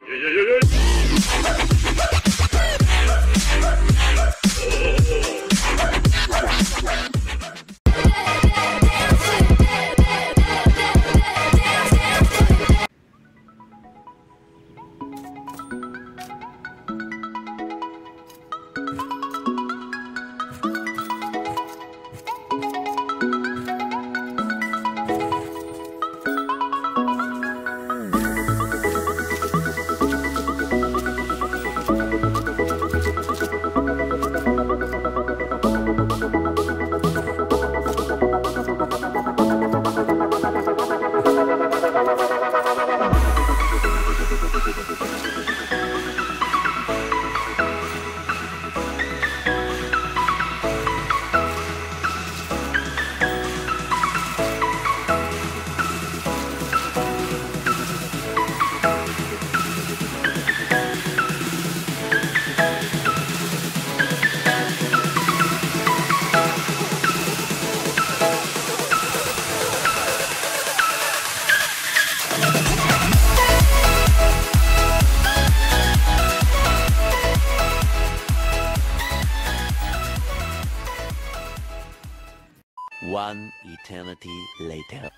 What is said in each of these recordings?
One eternity later.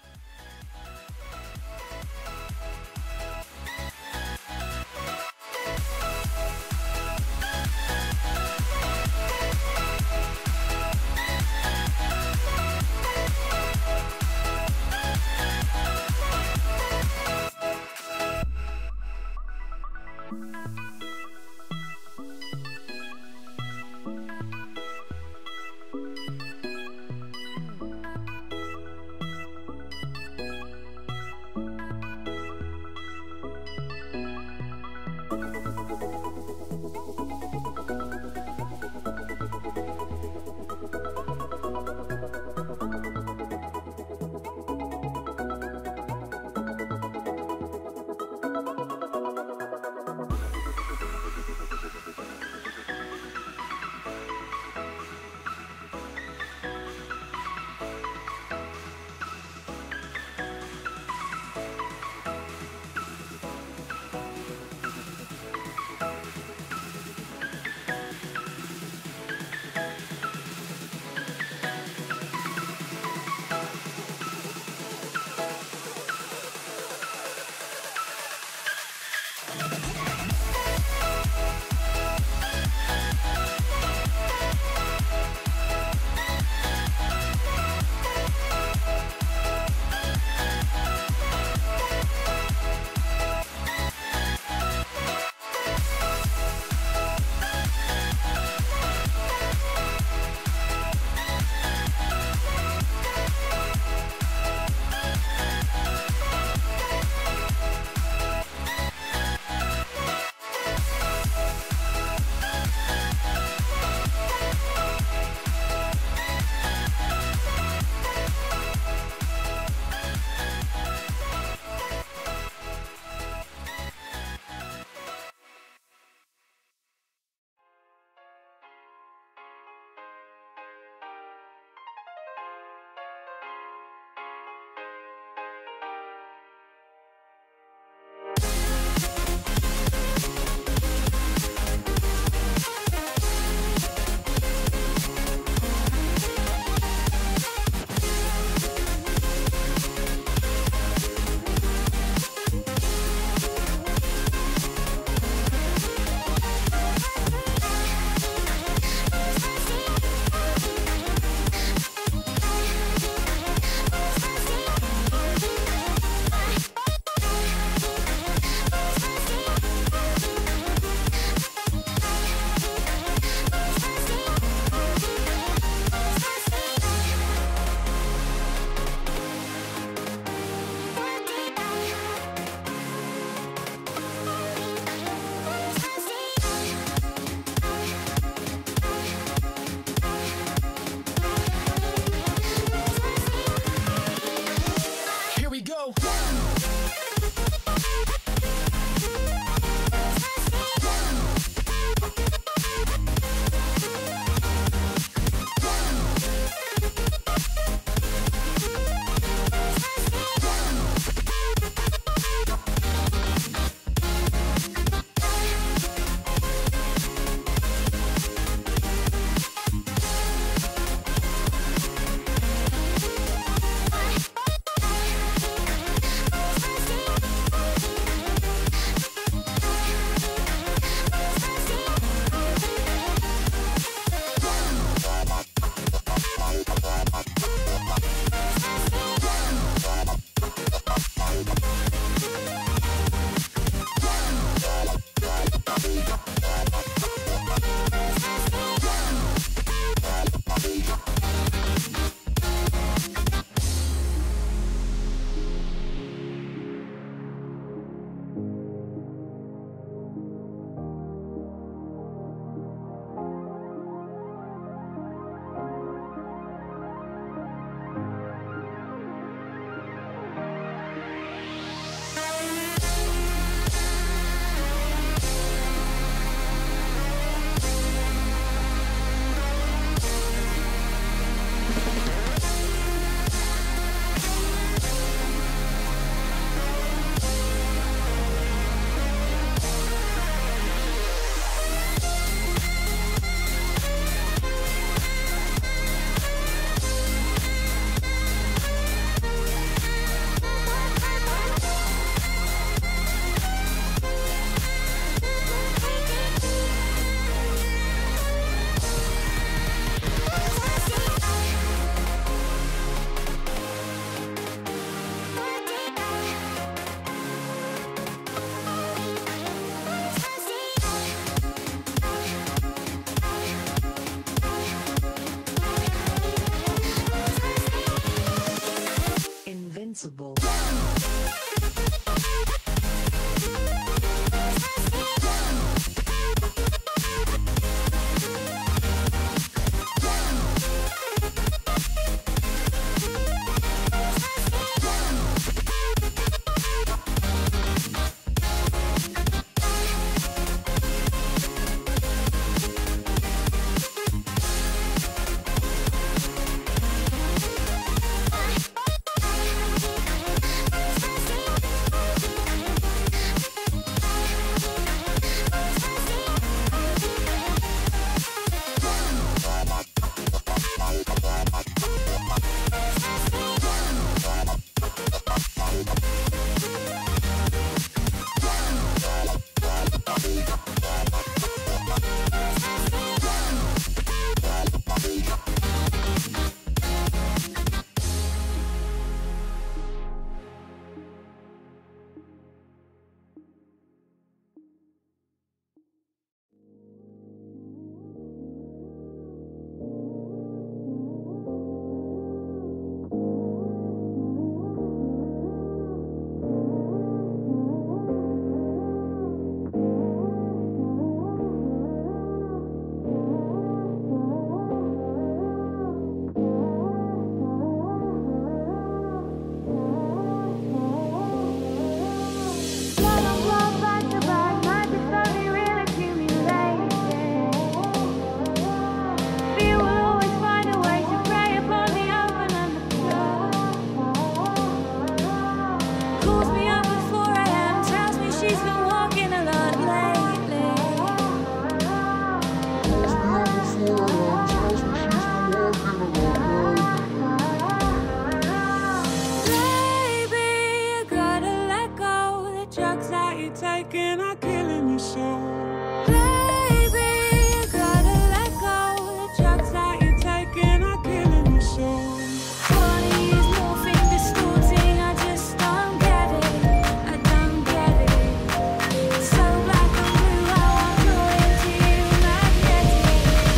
killing your soul. Baby, you gotta let go. The drugs that you're taking are killing your soul. Body is morphing, distorting. I just don't get it. I don't get it. It's so black and blue, how I'm drawn into you, magnetic.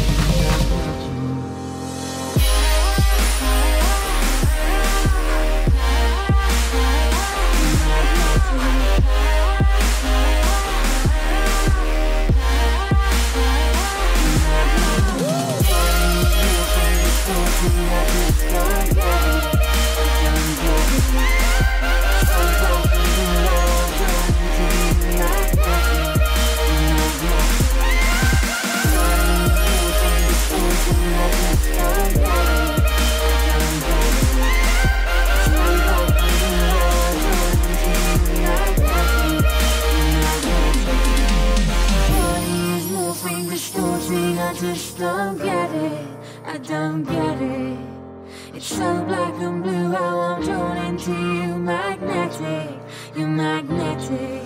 I just don't get it, I don't get it. It's so black and blue how I'm drawn into you, magnetic, you're magnetic.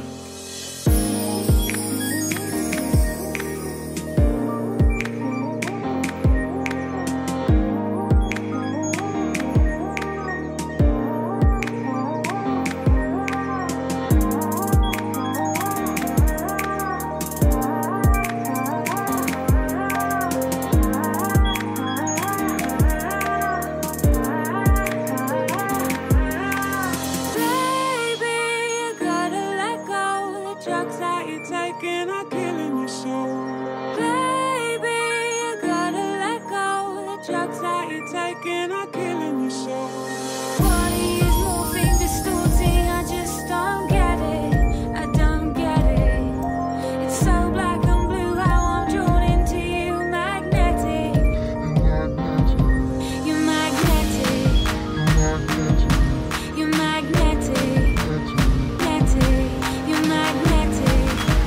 Drugs that you're taking are killing your soul. Baby, you gotta let go. The drugs that you're taking are killing your soul. Body is morphing, distorting. I just don't get it. I don't get it. It's so black and blue how I'm drawn into you, magnetic. You're magnetic. You're magnetic. You're magnetic.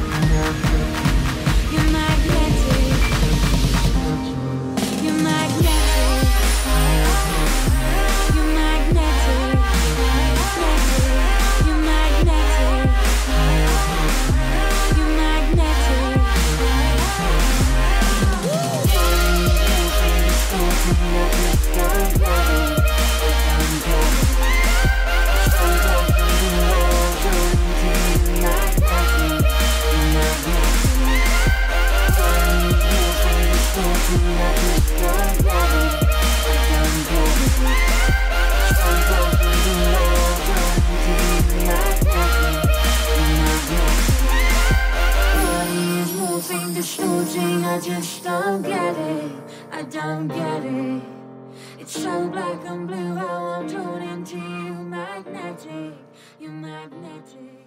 You're magnetic. You're magnetic. You're magnetic. You're magnetic. You're magnetic. I just don't get it, I don't get it. It's so black and blue how I'm drawn into you, magnetic, you're magnetic.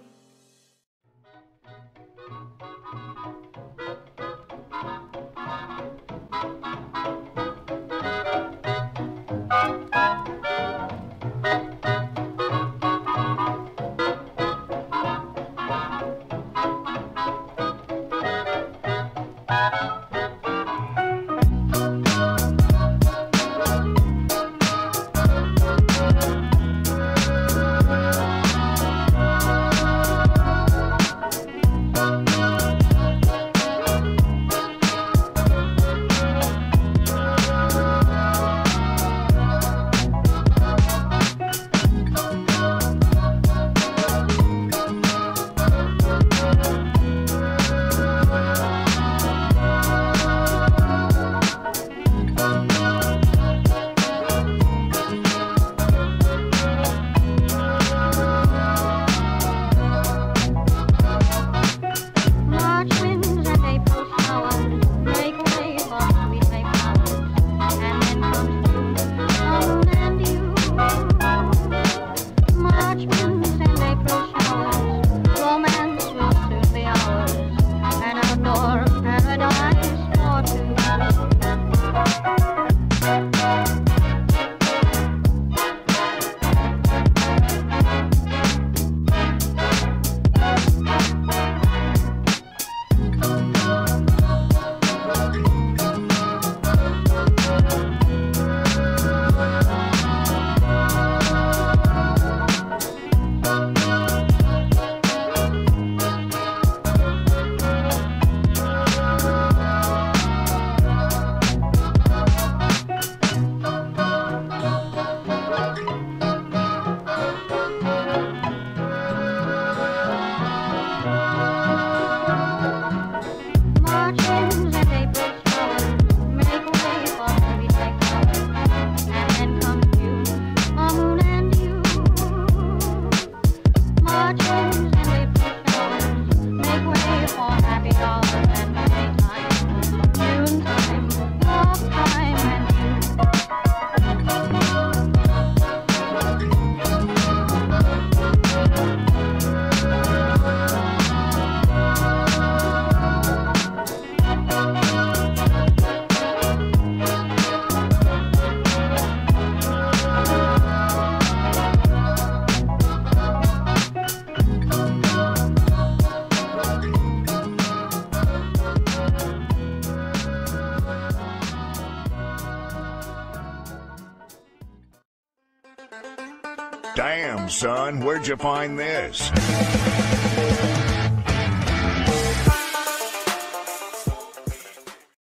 Damn, son, where'd you find this?